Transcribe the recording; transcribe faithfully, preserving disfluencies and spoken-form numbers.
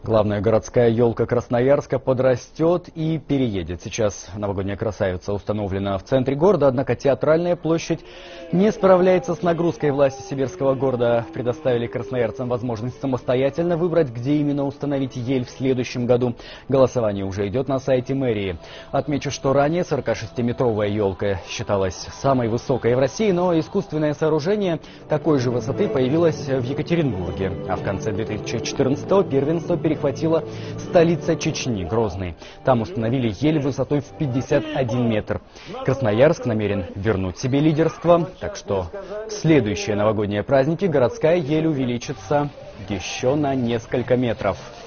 Главная городская елка Красноярска подрастет и переедет. Сейчас новогодняя красавица установлена в центре города, однако театральная площадь не справляется с нагрузкой. Власти сибирского города предоставили красноярцам возможность самостоятельно выбрать, где именно установить ель в следующем году. Голосование уже идет на сайте мэрии. Отмечу, что ранее сорокашестиметровая елка считалась самой высокой в России, но искусственное сооружение такой же высоты появилось в Екатеринбурге. А в конце две тысячи четырнадцатого первенство перехватила столица Чечни, Грозный. Там установили ель высотой в пятьдесят один метр. Красноярск намерен вернуть себе лидерство, так что в следующие новогодние праздники городская ель увеличится еще на несколько метров.